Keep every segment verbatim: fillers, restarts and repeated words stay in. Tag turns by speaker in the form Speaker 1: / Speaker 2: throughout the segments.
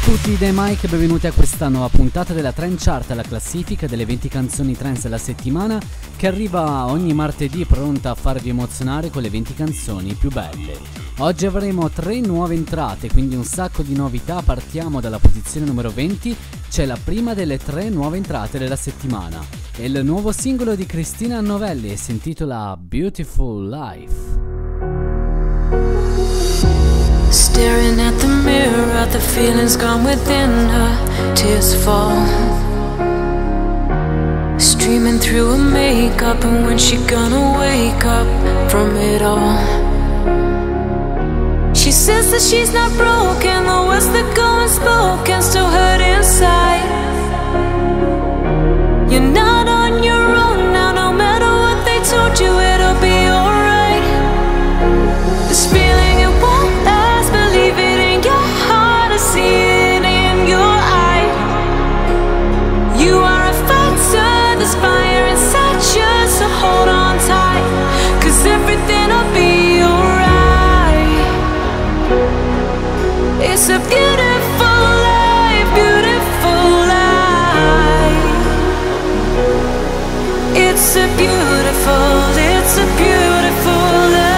Speaker 1: tutti dai Mike e benvenuti a questa nuova puntata della Trend Chart, la classifica delle venti canzoni trance della settimana che arriva ogni martedì pronta a farvi emozionare con le venti canzoni più belle. Oggi avremo tre nuove entrate, quindi un sacco di novità. Partiamo dalla posizione numero venti, c'è la prima delle tre nuove entrate della settimana. È il nuovo singolo di Cristina Novelli e si intitola Beautiful Life.
Speaker 2: Staring at the mirror, at the feelings gone within her, tears fall, streaming through her makeup, and when she gonna wake up from it all? She says that she's not broken, the words that go unspoken still hurt inside. You're not on your own now, no matter what they told you, it'll be alright. This feeling it won't last, believe it in your heart, I see it in your eye. You are a fighter, there's fire inside you, so hold on tight, cause everything'll be alright. It's a beautiful life, beautiful life. It's a beautiful, it's a beautiful life.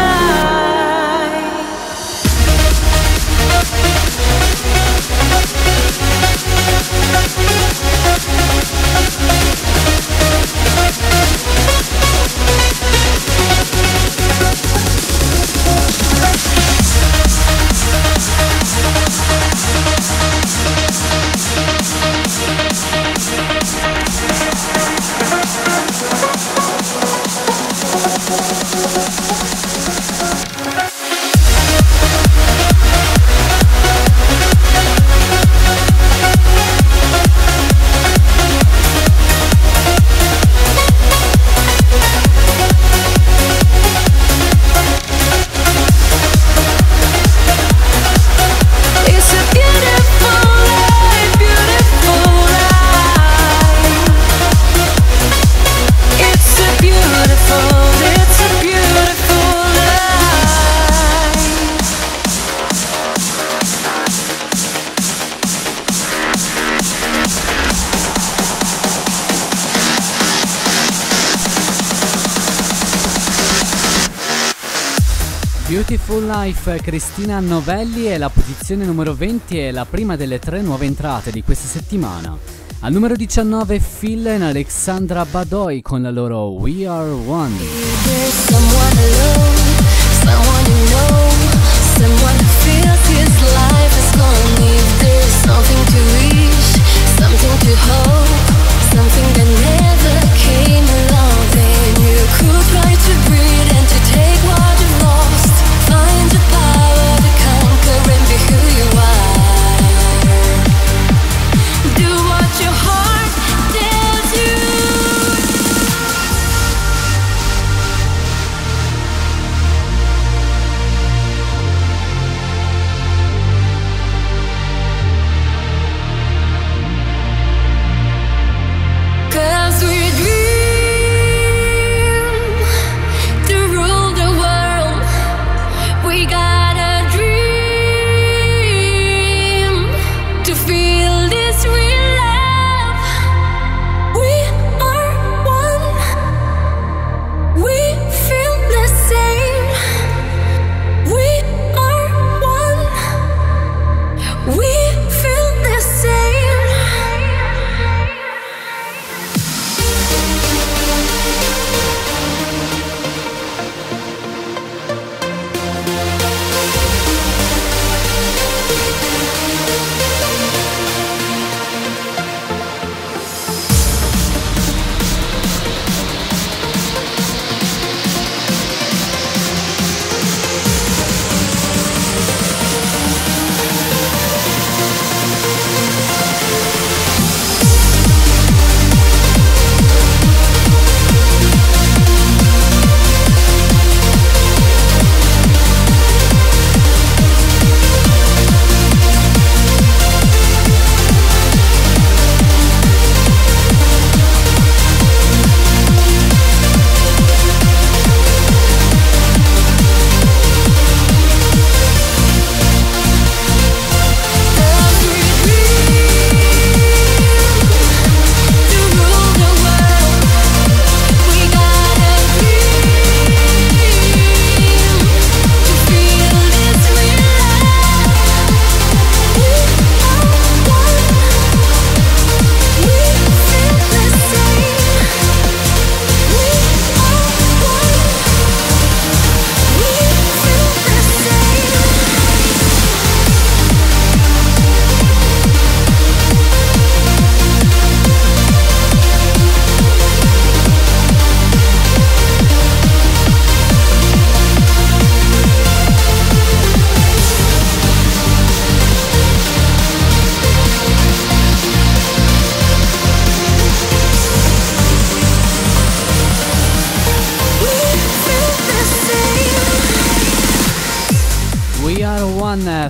Speaker 1: Beautiful Life, Cristina Novelli è la posizione numero venti e la prima delle tre nuove entrate di questa settimana. Al numero diciannove Phil e Alexandra Badoy con la loro We Are One.
Speaker 2: There's someone alone, someone you know, someone who feels his life is gonna leave. There's something to reach, something to hope, something that never came along. Then you could try to breathe and to take what you've lost. Find the power to conquer and be who you are. Do what your heart tells you.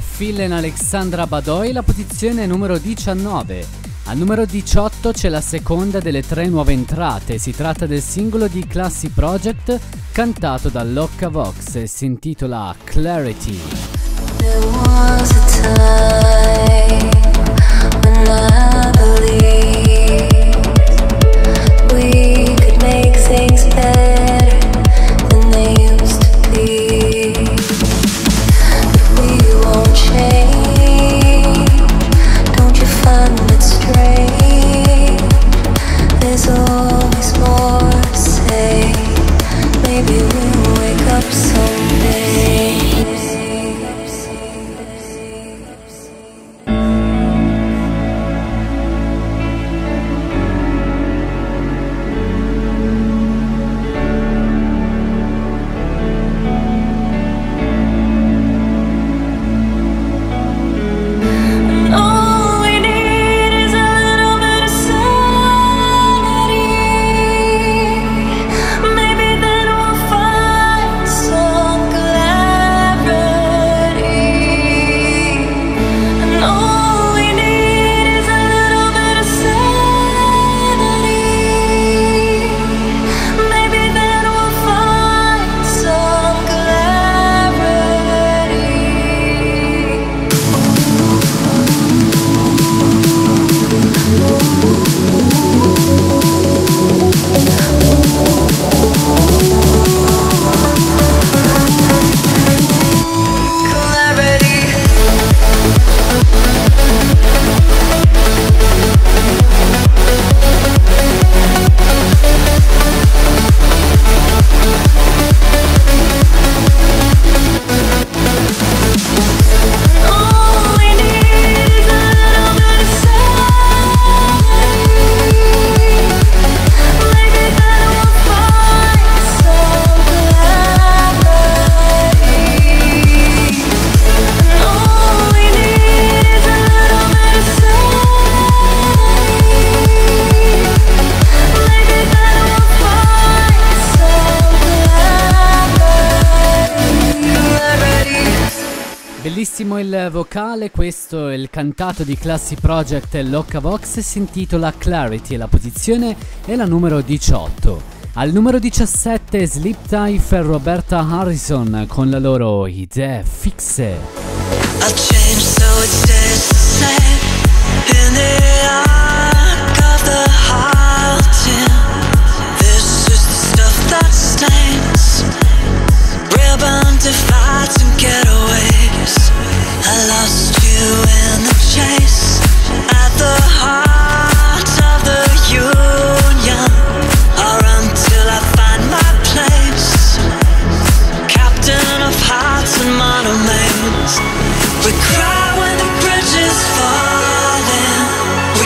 Speaker 1: Phil e Alexandra Badoy, la posizione numero diciannove. Al numero diciotto c'è la seconda delle tre nuove entrate, si tratta del singolo di Classy Project cantato da Lockavox e si intitola Clarity.
Speaker 2: There was a time when I believed we could make things better than they used to be. But we won't change. Don't you find it strange? There's always more to say. Maybe we'll wake up someday.
Speaker 1: Bellissimo il vocale, questo è il cantato di Classy Project e Lockavox, si intitola Clarity e la posizione è la numero diciotto. Al numero diciassette Sleep Tight e Roberta Harrison con la loro Idee Fixe.
Speaker 3: I'll change so it stays the same in the arc of the halting. This is the stuff that stains. Ribbon divides and getaways. I lost you in the chase at the heart of the union. I'll run till I find my place. Captain of hearts and monomains. We cry when the bridge is falling.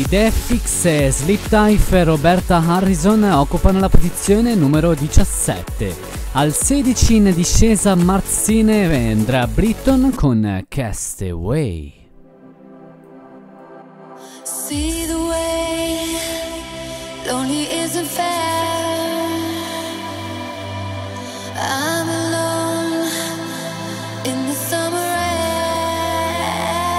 Speaker 1: Defix e Sleep Dive e Roberta Harrison occupano la posizione numero diciassette. Al sedici in discesa Martzine e Andrea Britton con Castaway.
Speaker 2: See the way lonely isn't fair. I'm alone in the summer air.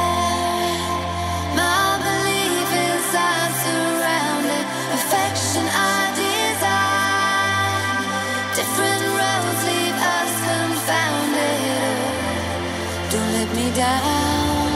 Speaker 2: My belief is I'm surrounded, affection I desire. Different roads leave us confounded. Don't let me down.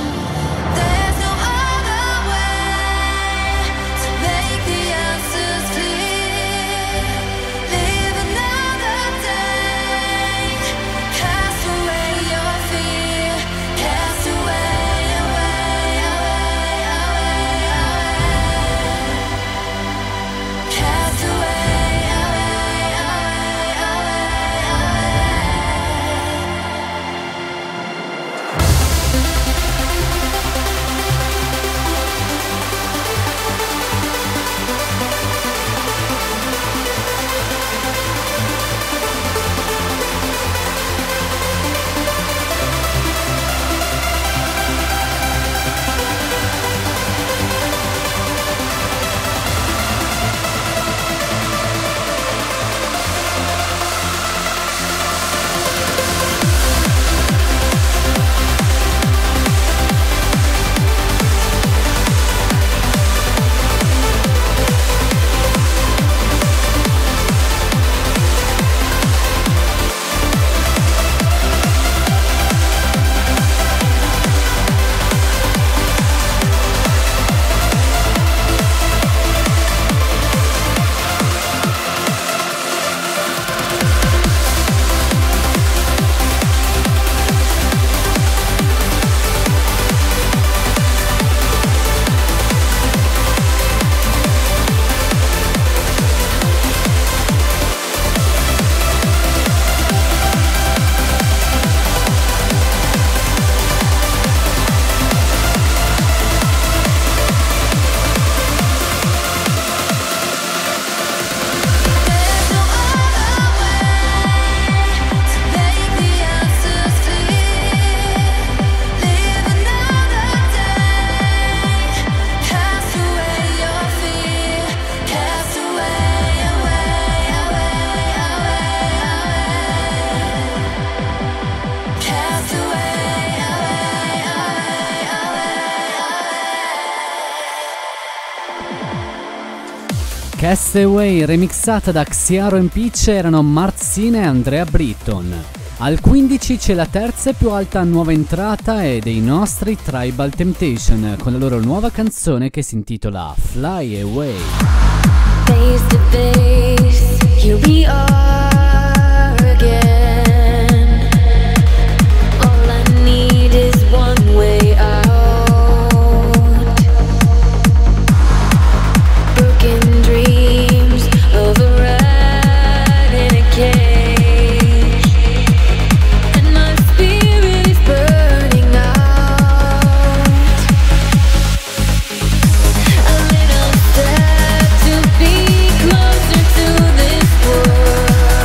Speaker 1: Castaway remixata da Xiaro and Peach erano Martzine e Andrea Britton. Al quindici c'è la terza e più alta nuova entrata e dei nostri Tribal Temptation con la loro nuova canzone che si intitola Fly Away.
Speaker 2: Face to face, here we are again. All I need is one way out. Broken dreams of a rat in a cage, and my spirit is burning out. A little step to be closer to this world.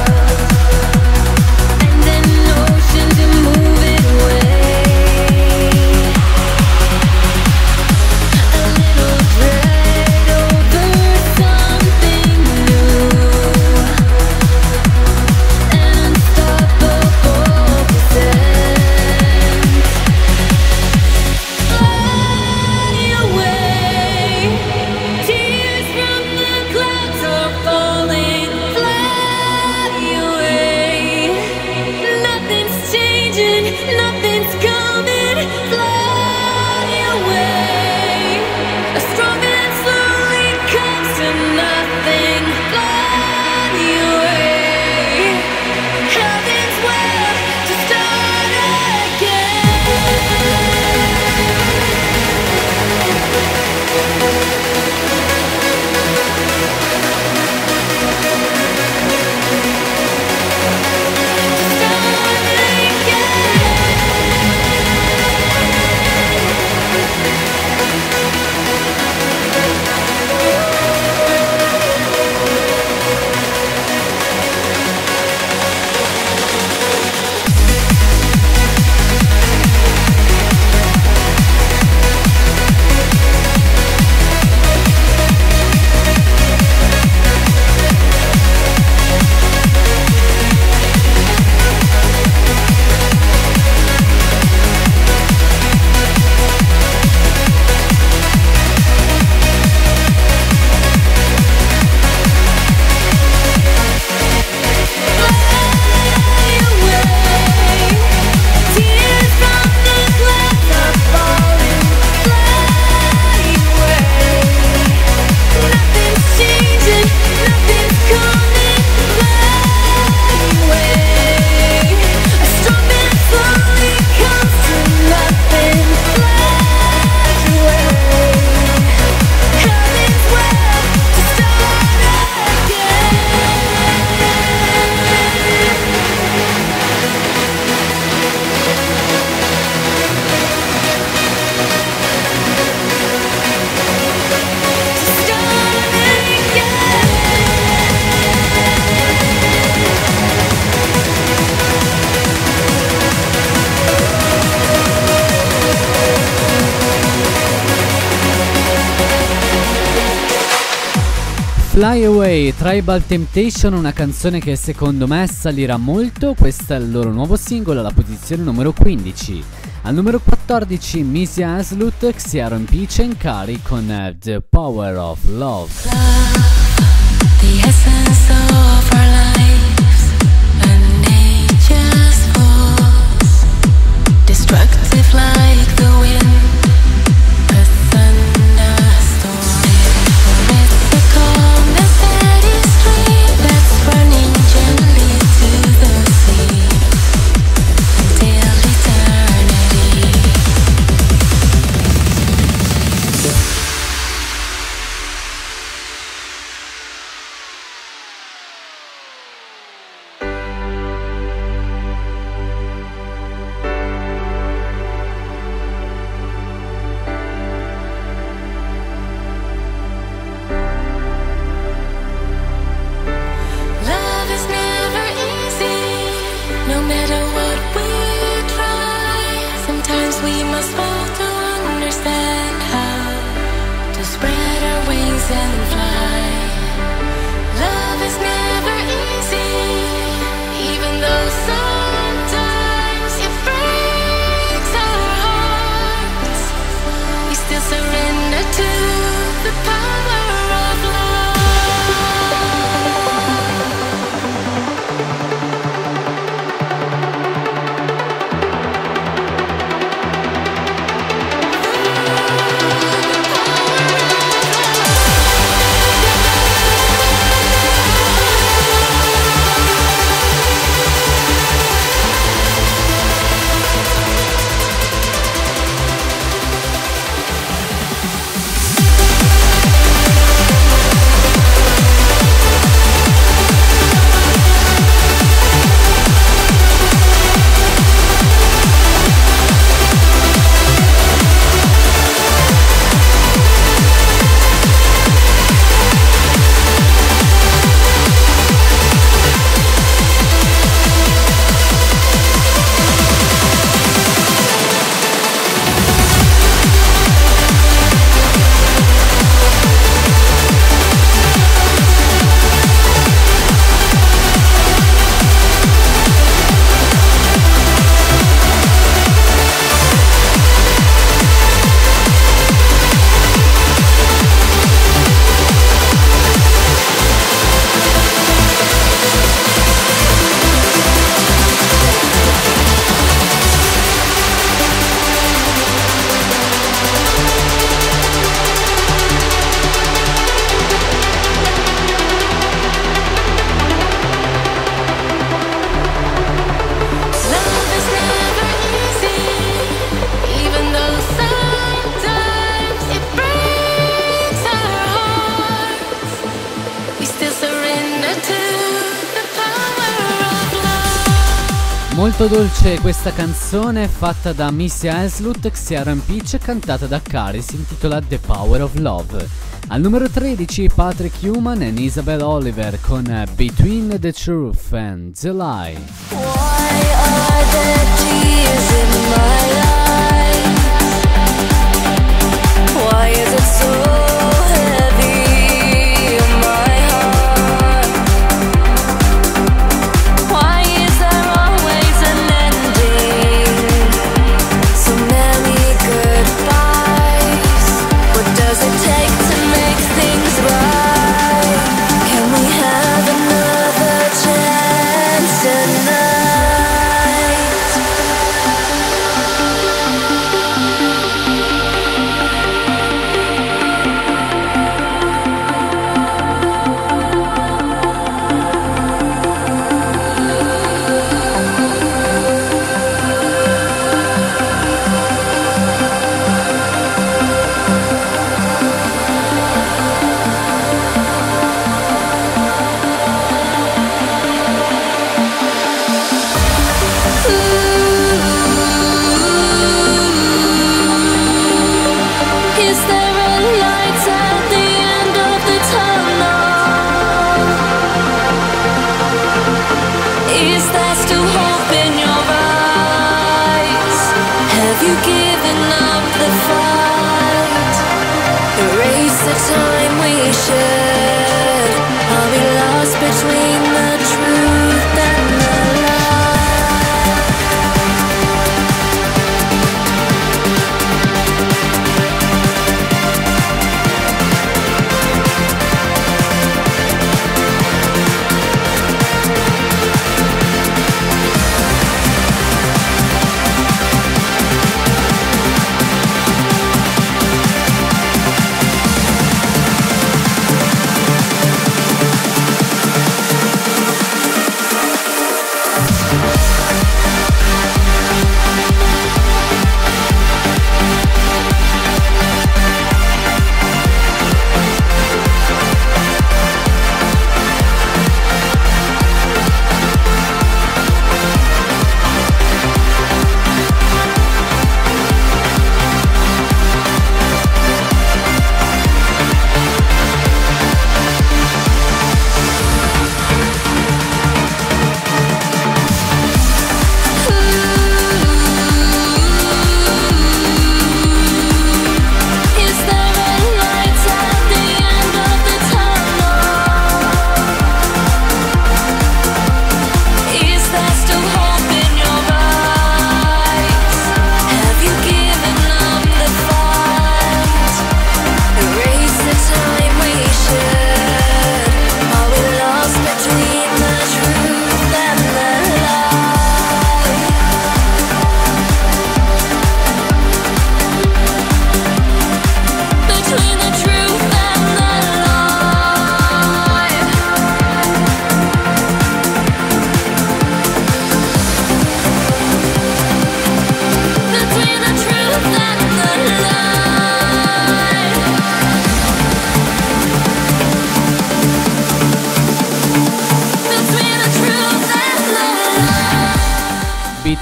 Speaker 1: Fly Away, Tribal Temptation, una canzone che secondo me salirà molto. Questo è il loro nuovo singolo alla posizione numero quindici. Al numero quattordici Missy Elliott, Xiaron Peach and Kari con uh, The Power of Love.
Speaker 2: The essence of our lives, and nature's force, destructive like the wind, a thunderstorm. It's a calm and steady stream that's running gently to the sea until eternity. Love is never easy, no matter what we try. Sometimes we must fall to understand how to spread our wings and fly. Love is never easy, even though sometimes it breaks our hearts. We still surrender to the power of love. Love is never easy, even though sometimes it breaks our hearts. We still surrender to the power of love.
Speaker 1: Molto dolce questa canzone fatta da Missy Elliott, Xiaron Peach, cantata da Kari, si intitola The Power of Love. Al numero tredici Patrick Human e Isabel Oliver con uh, Between the Truth and the Lie.
Speaker 2: Why are there tears in my eyes? Why is it so heavy in my heart? Why is there always an ending? So many goodbyes. What does it take to make things right? Can we have another chance tonight?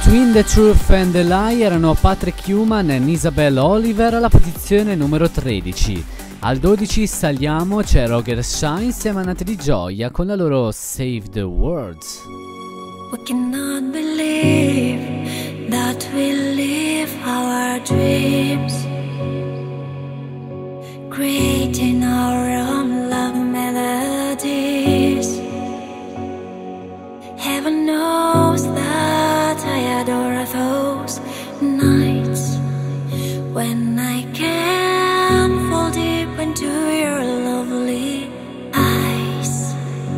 Speaker 1: Between the Truth and the Lie erano Patrick Human e Isabel Oliver alla posizione numero tredici. Al dodici saliamo, c'è Roger Shine insieme a Natalie Gioia con la loro Save the World.
Speaker 2: We cannot believe that we live our dreams, creating our own love melodies. Heaven knows that I adore those nights when I can fall deep into your lovely eyes.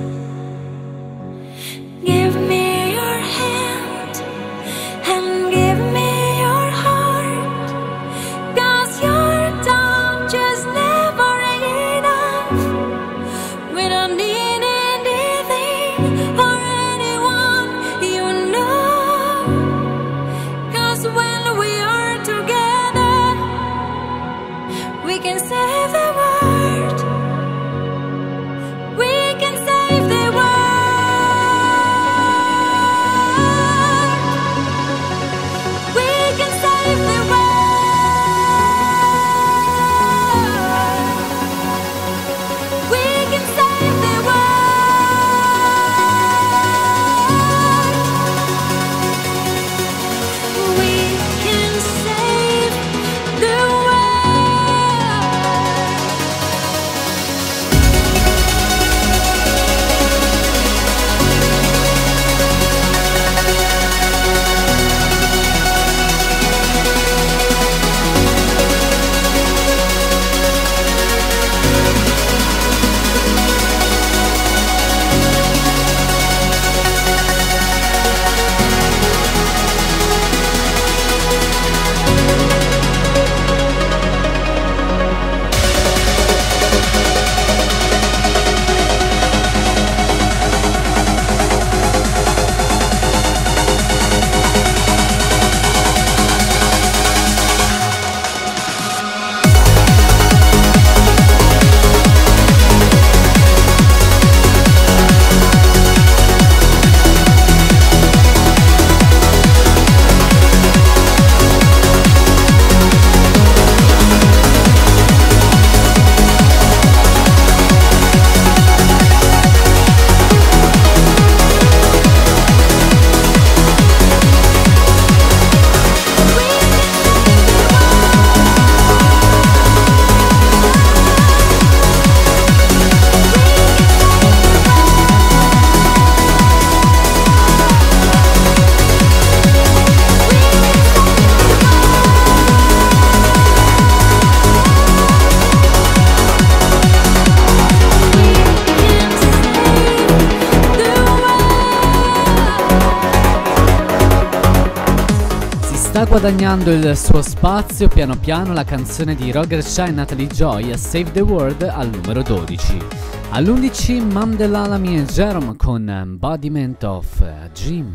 Speaker 2: Give me your hand and give me your heart, 'cause your touch is never enough. We don't need anything or anyone, you know, 'cause when we are together we can save the world. We can save the world. We can save the world. We can save the world. We can save the
Speaker 1: Sta guadagnando il suo spazio piano piano la canzone di Roger Shine e Natalie Gioia, Save the World, al numero dodici. All'undici Mam Delalami e Jerome con Embodiment of a Dream.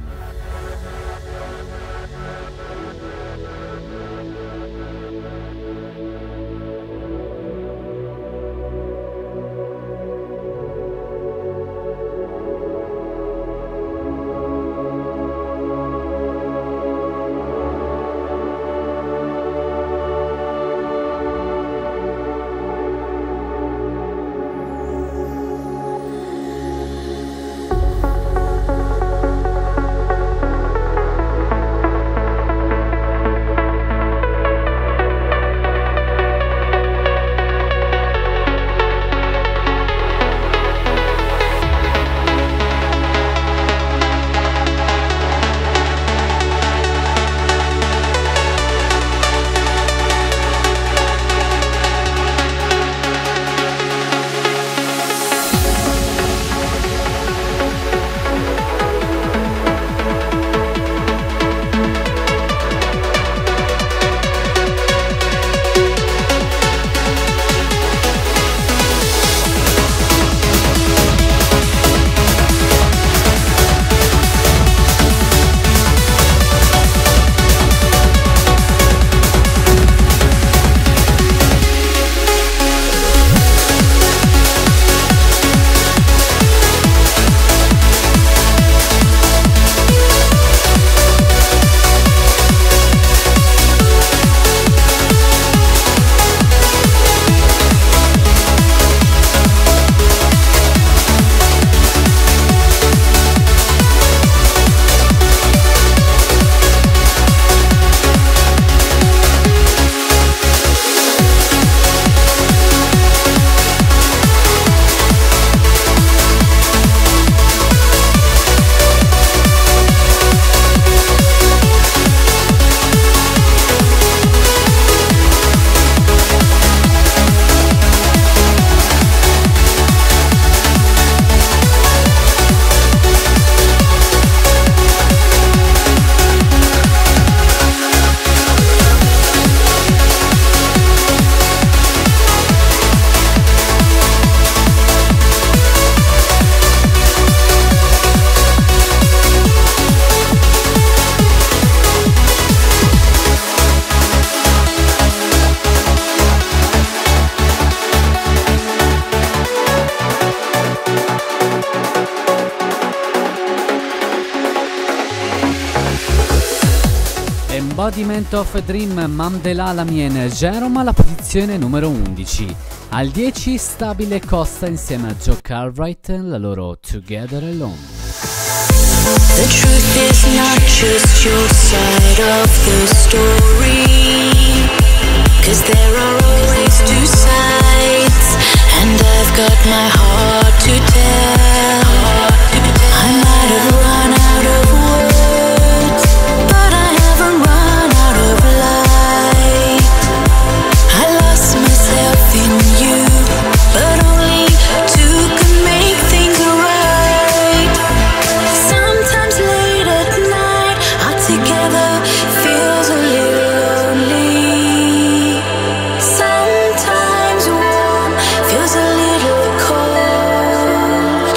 Speaker 1: Embodiment of a Dream, Mamdela Lamien Jerome alla posizione numero undici. Al dieci Stabile Costa insieme a Joe Cartwright, la loro Together Alone.
Speaker 3: The truth is not just your side of the story, 'cause there are always two sides, and I've got my heart to tell. I might have run out of words, but I haven't run out of light. I lost myself in you, but only two can make things right. Sometimes late at night, our together feels a little lonely. Sometimes warm feels a little cold.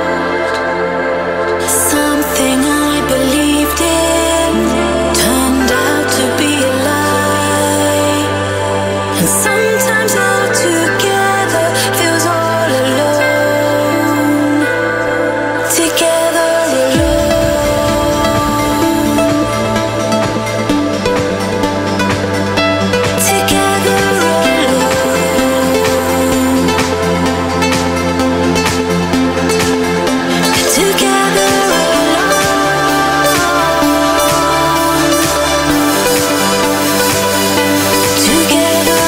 Speaker 3: Something I believed in turned out to be a lie. And sometimes all together feels all alone. Together alone. Together alone. Together alone. Together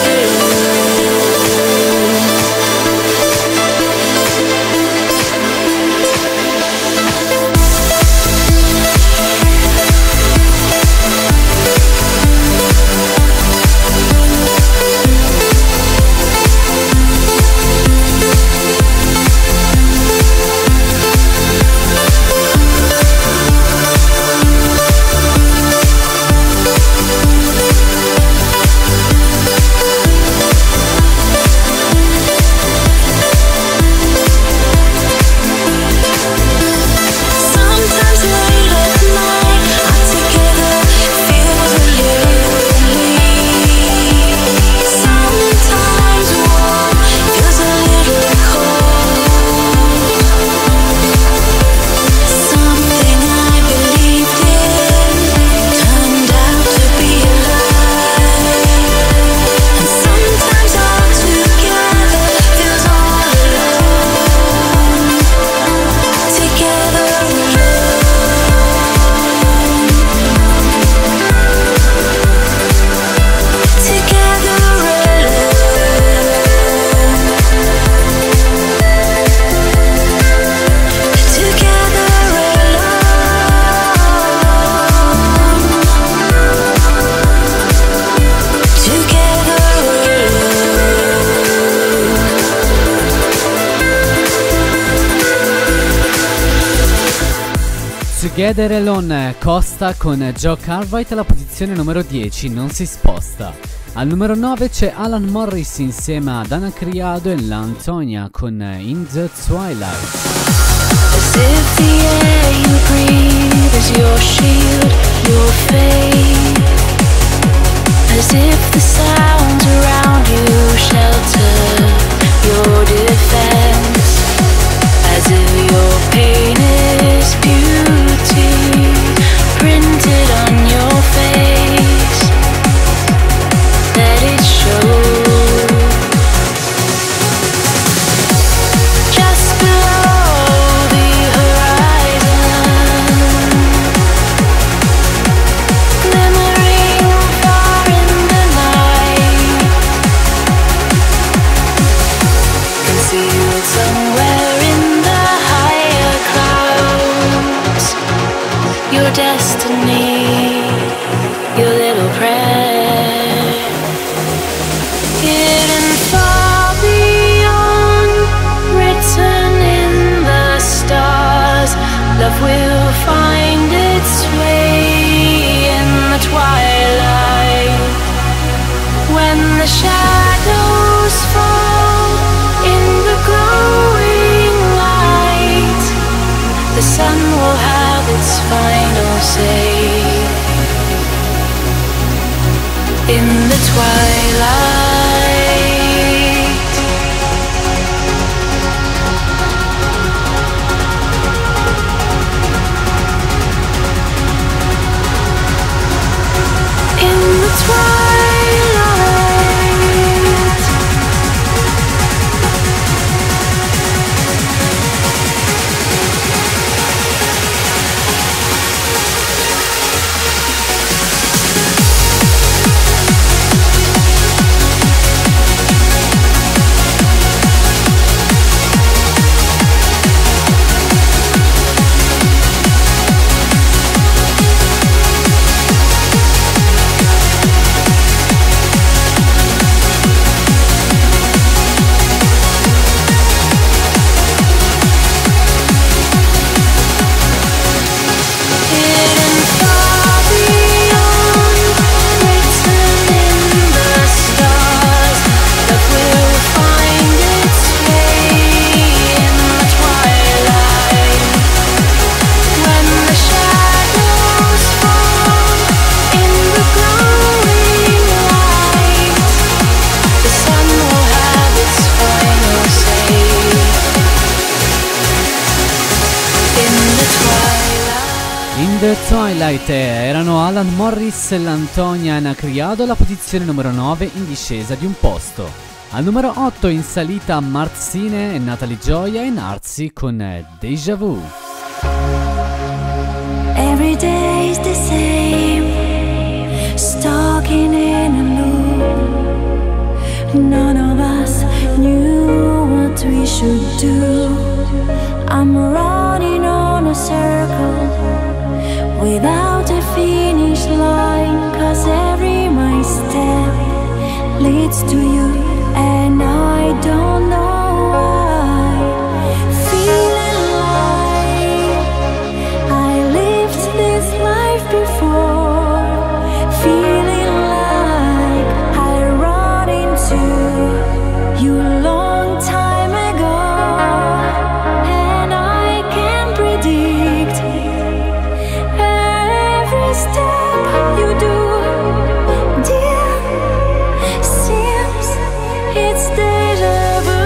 Speaker 3: sometimes late at night, our together feels a little lonely. Sometimes warm feels a little cold. Something I believed in turned out to be a lie. And sometimes all together feels all alone. Together alone. Together alone. Together alone. Together
Speaker 1: Together Alone, Costa con Joe Cartwright alla posizione numero dieci, non si sposta. Al numero nove c'è Alan Morris insieme a Dana Criado e L'Antonia con In the Twilight.
Speaker 3: As if the air you breathe is your shield, your faith. As if the sounds around you shelter your defense. As if your pain is beauty printed on your face. Let it show. Just below the horizon, glimmering far in the night, concealed somewhere in the higher clouds. Your destiny, your little prayer, hidden far beyond, written in the stars. Love will find its way in the twilight. When the shadows fall in the glowing light, the sun will have its final say. In the twilight,
Speaker 1: In the Twilight erano Alan Morris e l'Antonia Anacriado alla posizione numero nove in discesa di un posto. Al numero otto in salita Martzine e Natalie Gioia e Narzi con Deja Vu.
Speaker 2: Every day is the same, stuck in a loop. None of us knew what we should do. I'm running on a circle without a finish line, 'cause every my step leads to you, and I don't know why. Feeling like I lived this life before, feeling like I run into you a long time ago, and I can predict every step you do, dear. Seems it's deja vu.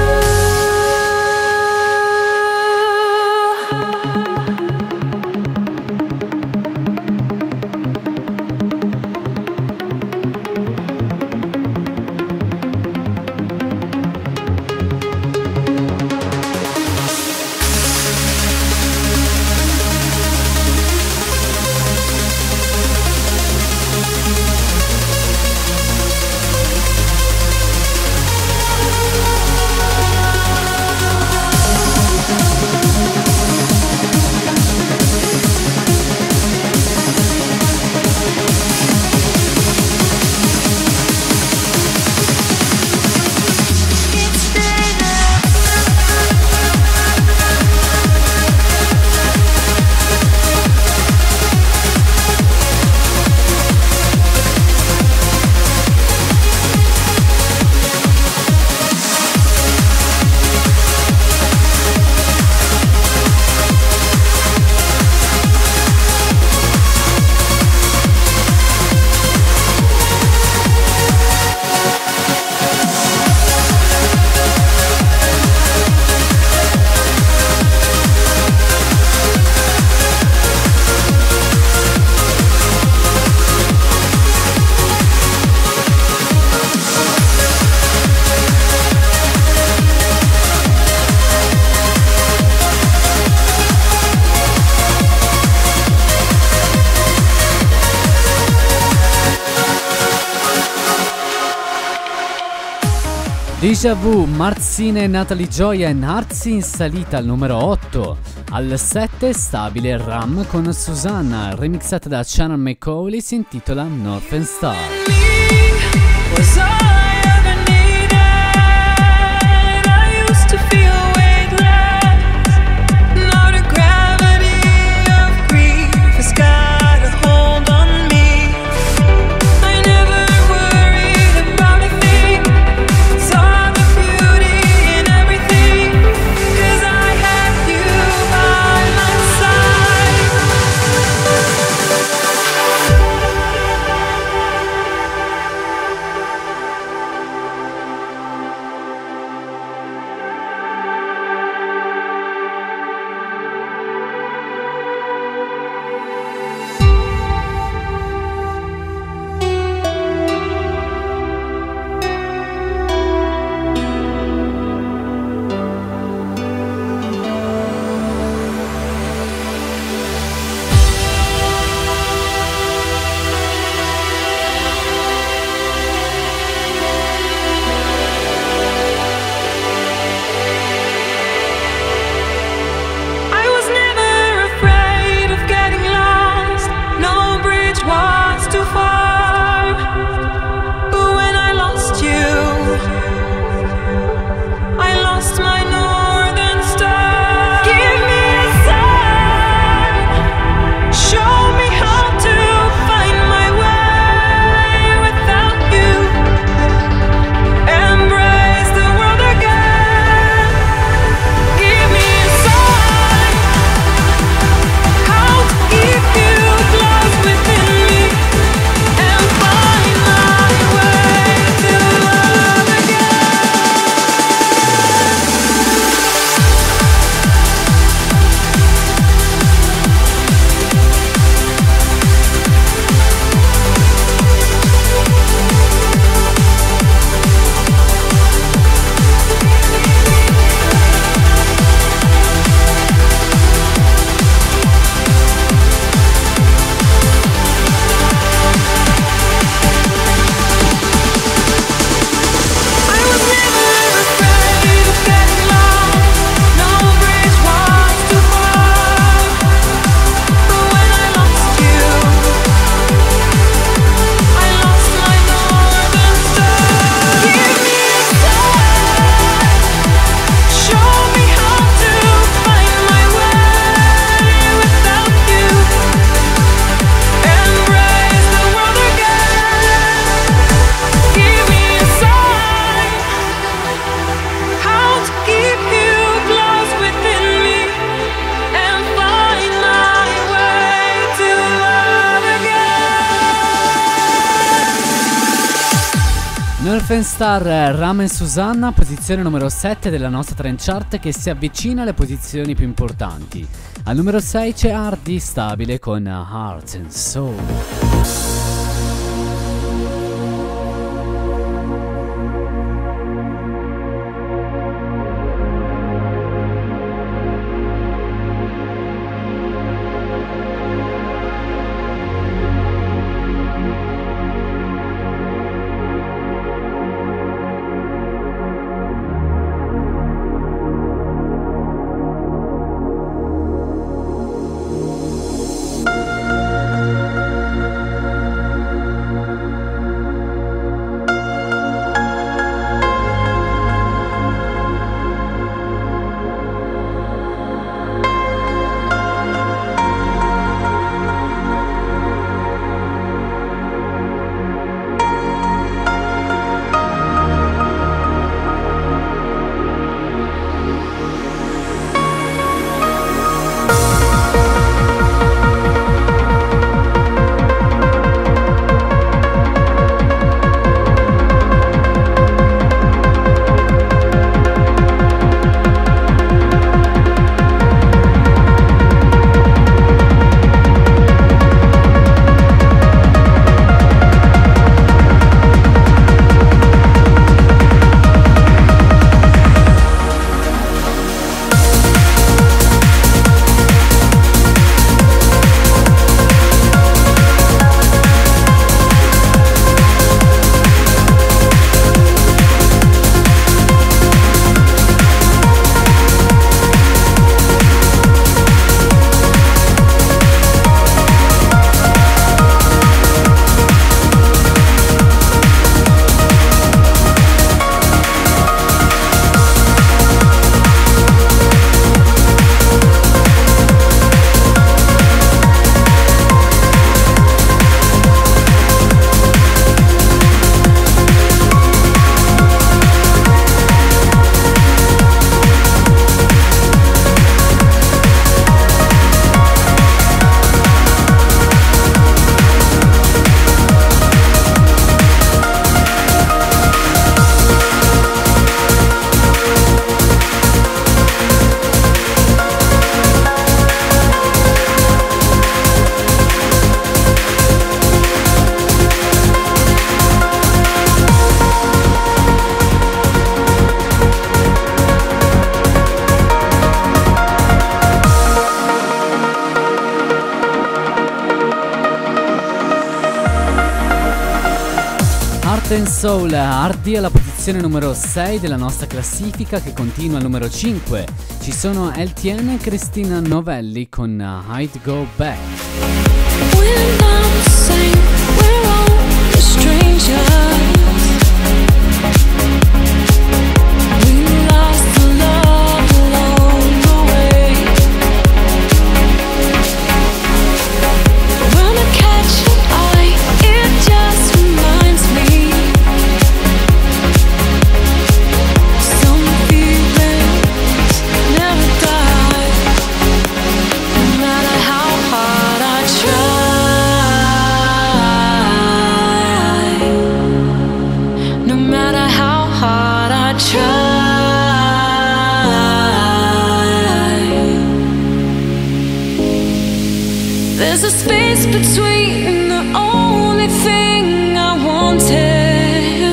Speaker 1: Deja Vu, Martzine, Natalie Gioia e Narzi in salita al numero otto. Al sette stabile Ram con Susanna, remixata da Shannon McCauley, si intitola Northern Star.
Speaker 3: Was all I ever needed. I used to feel weightless. Now the gravity of grief has got a hold on me. I never worried about a thing. Saw the beauty in everything, 'cause I had you by my side.
Speaker 1: Wolfenstar, Ramen Susanna, posizione numero sette della nostra trend chart, che si avvicina alle posizioni più importanti. Al numero sei c'è Hardy, stabile con Heart and Soul. Heart and Soul, Hardy alla posizione numero sei della nostra classifica, che continua al numero cinque. Ci sono L T N e Cristina Novelli con I'd Go Back.
Speaker 2: We're not the same, we're all strangers. We lost the love along the way. When I catch your eye, it just reminds me some feelings never die. No matter how hard I try, no matter how hard I try, there's a space between the only thing I wanted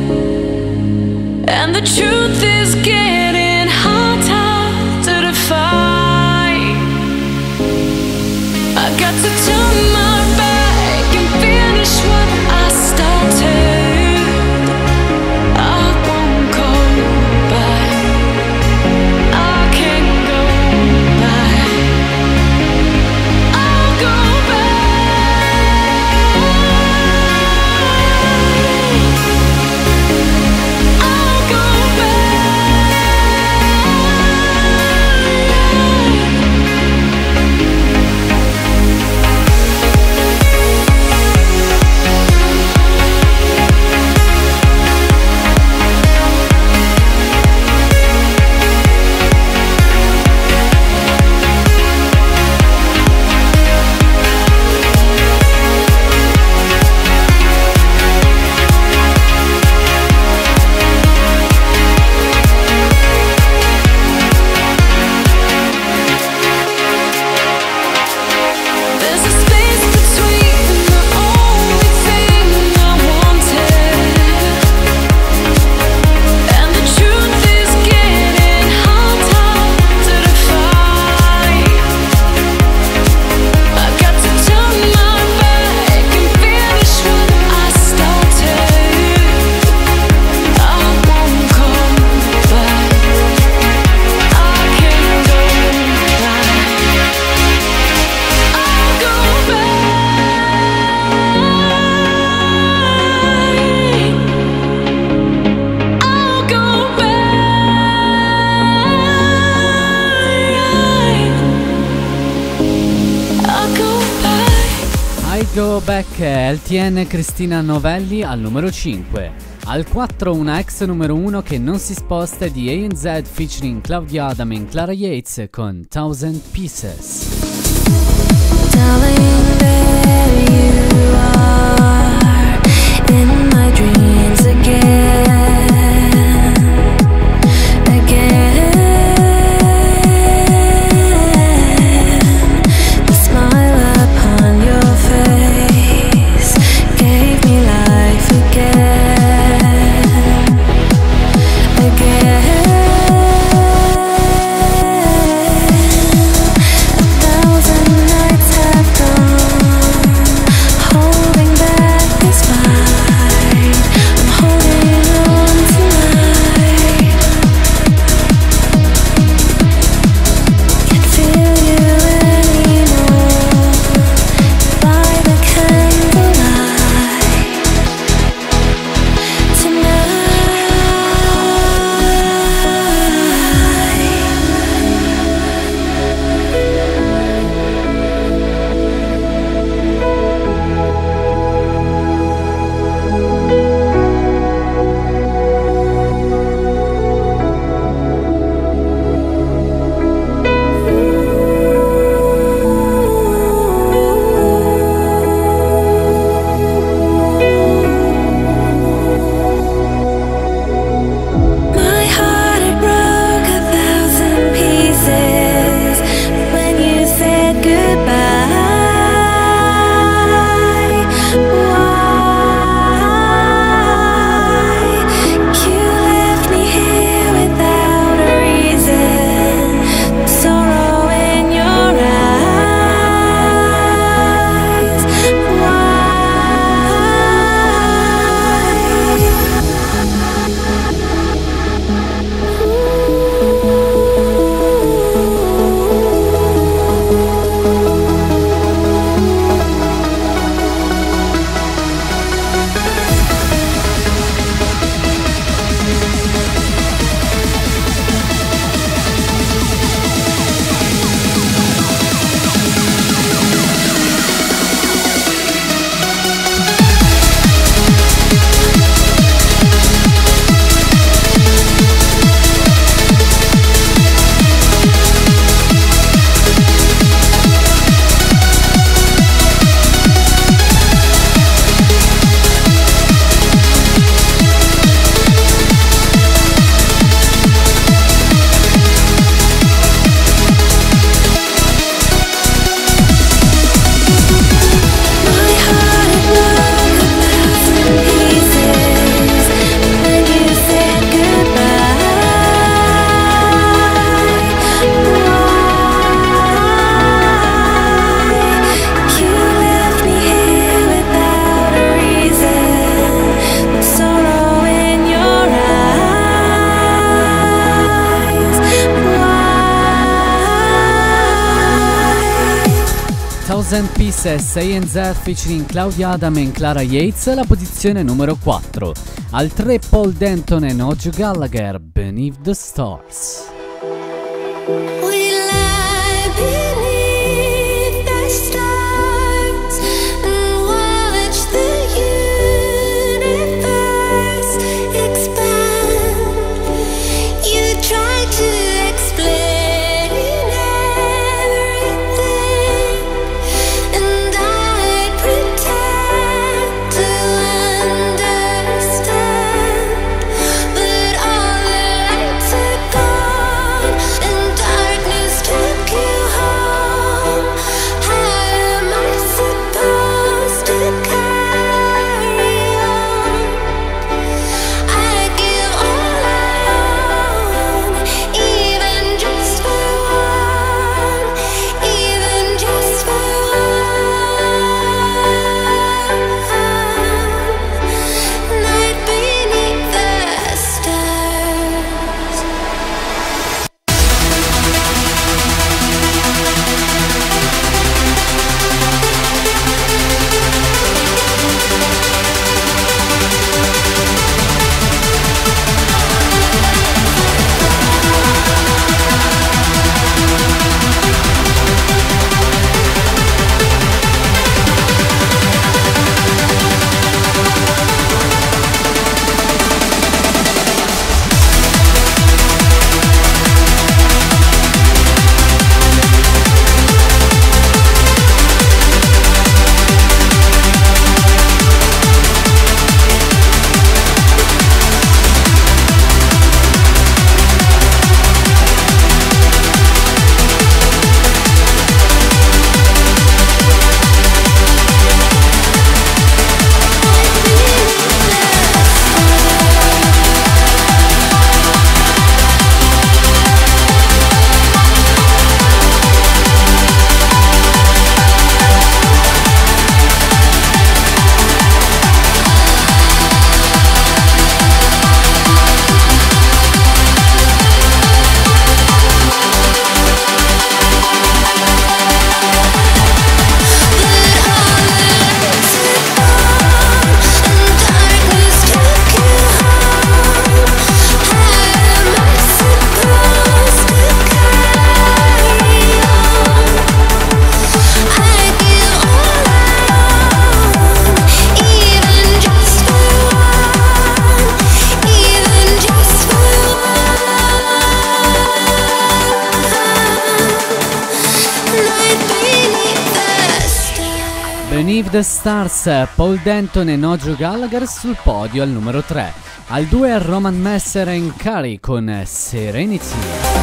Speaker 2: and the truth is getting harder to define. I got to turn my back and finish what I started. I won't go back, I can't go back. I'll go back, I'll go back.
Speaker 1: Go Back è L T N Cristina Novelli al numero cinque. Al quattro una ex numero uno che non si sposta è di A N Z featuring Claudia Adam e Clara Yates con Thousand Pieces.
Speaker 2: Darling, there you are in my dreams again, again. The smile upon your face gave me life again, again. A thousand nights have gone, holding back this fight. I'm holding on tonight. Can't feel you anymore by the candlelight My heart, it broke a thousand pieces when you said goodbye. Why? You left me here without a reason. Sorrow in your eyes. Why? My heart, it broke a thousand pieces when you said goodbye. Why? You left me here without a reason. Sorrow in your eyes. Why?
Speaker 1: Thousand Pieces, A N Z featuring Claudia Adam e Clara Yates, la posizione numero quattro. Al tre Paul Denton e Noel Gallagher, Beneath the Stars.
Speaker 2: We lie beneath the stars and watch the universe expand. You try to explain everything, and I pretend to understand. But all the lights are gone and darkness
Speaker 1: Beneath the Stars, Paul Denton e Nojo Gallagher sul podio al numero tre. Al due Roman Messer and Carey con Serenity.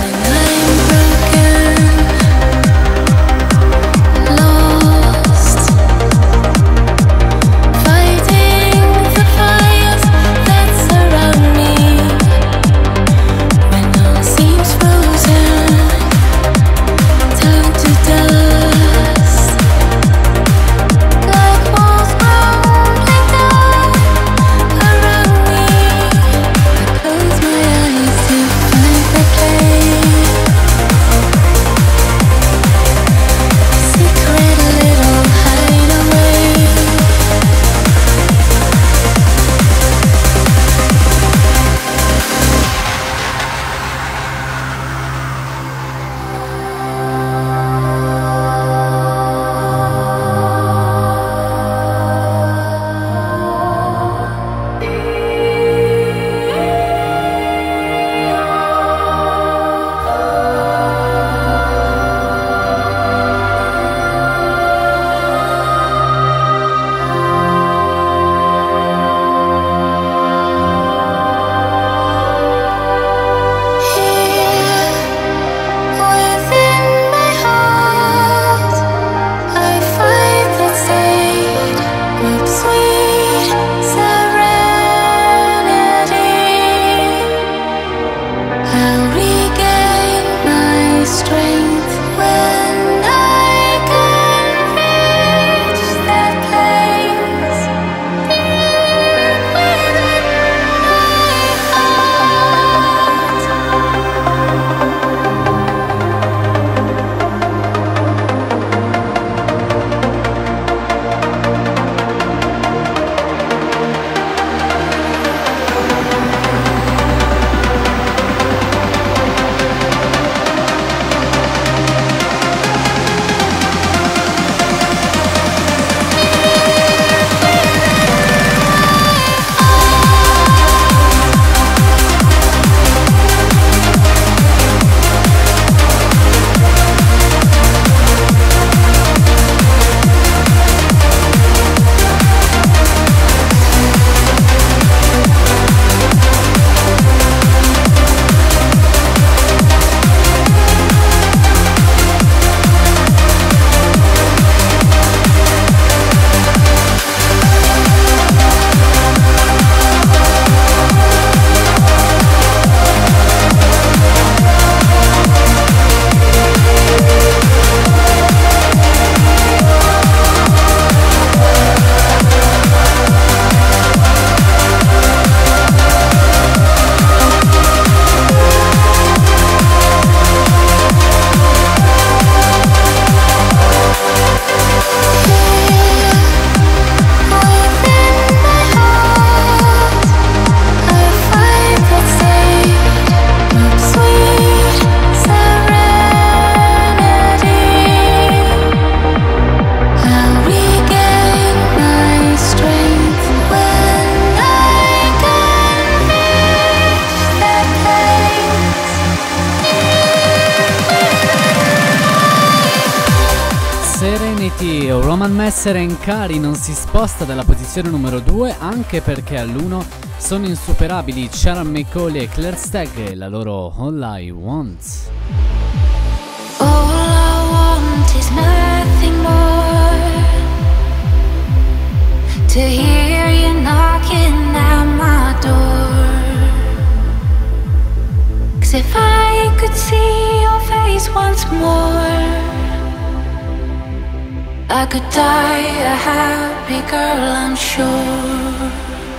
Speaker 1: Roman Messer and Carey non si sposta dalla posizione numero due, anche perché all'uno sono insuperabili Sharon McCauley e Claire Stagg e la loro All I Want.
Speaker 2: All I want is nothing more, to hear you knocking at my door. 'Cause if I could see your face once more, I could die a happy girl, I'm sure.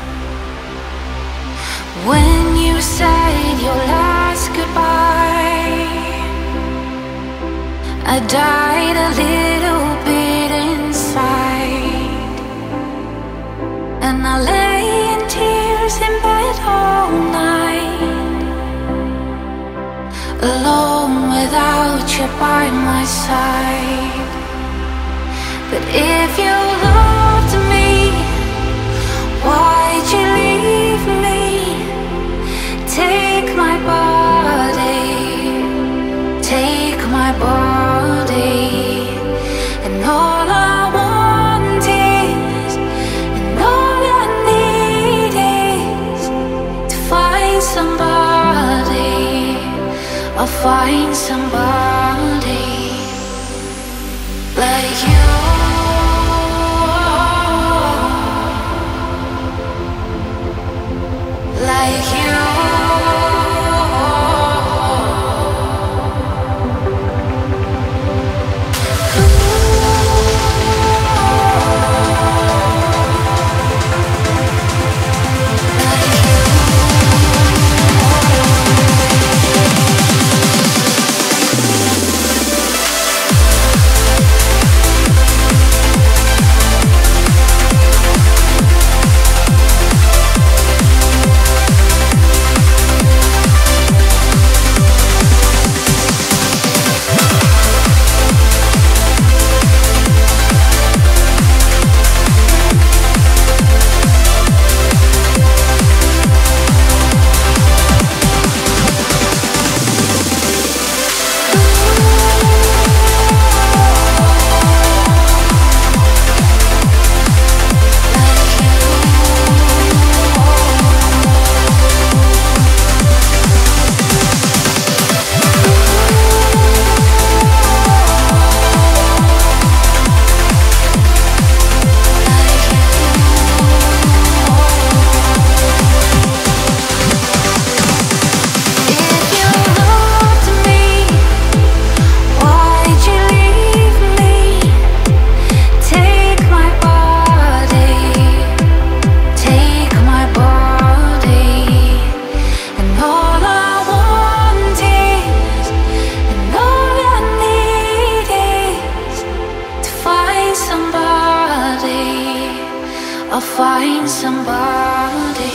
Speaker 2: When you said your last goodbye, I died a little bit inside, and I lay in tears in bed all night, alone without you by my side. But if you loved me, why'd you leave me? Take my body, take my body, and all I want is find somebody like you. Like you. I'll find somebody.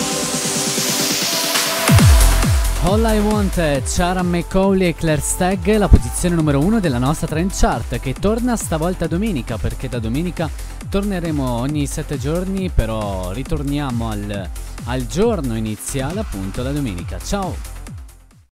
Speaker 1: All I Want è Ciara McCauley e Claire Stagg, la posizione numero uno della nostra trend chart, che torna stavolta domenica, perché da domenica torneremo ogni sette giorni, però ritorniamo al, al giorno iniziale, appunto la domenica. Ciao!